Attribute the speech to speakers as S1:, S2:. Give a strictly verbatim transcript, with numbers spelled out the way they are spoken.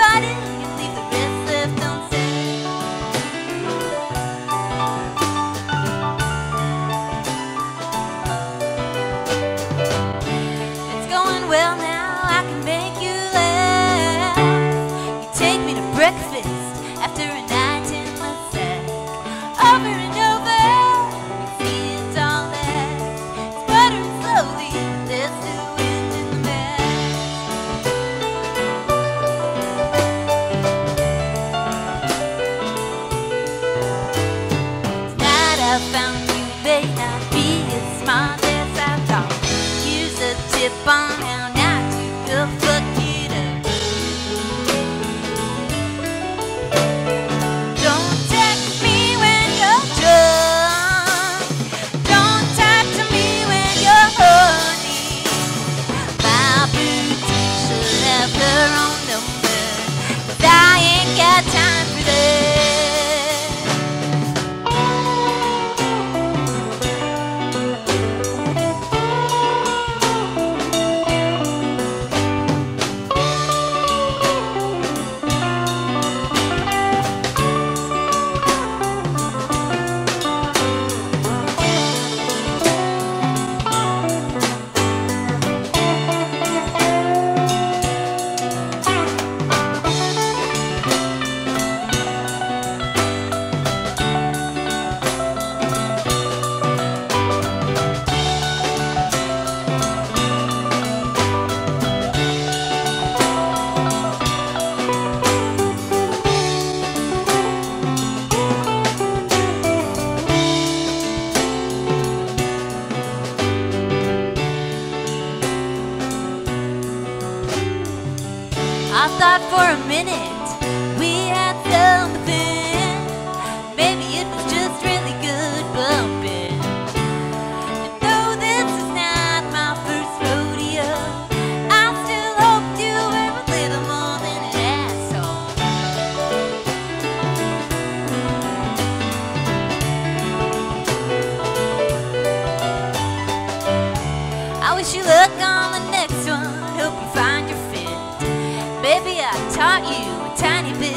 S1: body and leave the rest left unsaid. It's going well now, I can make you laugh. You take me to breakfast after a night in the sack. Over and over, you see it's all that. Sputtering slowly, there's the wind in the back. Tonight I found you may not be as smart as I thought. Here's a tip on how not to go fuck it up. Don't text me when you're drunk. Don't talk to me when you're horny. My boutique should have her own number, 'cause I ain't got time for that. I thought for a minute we had something. Maybe it was just really good bumping. And though this is not my first rodeo, I still hoped you were a little more than an asshole. I wish you luck on the next one. Hope you find your fit. Maybe I taught you a tiny bit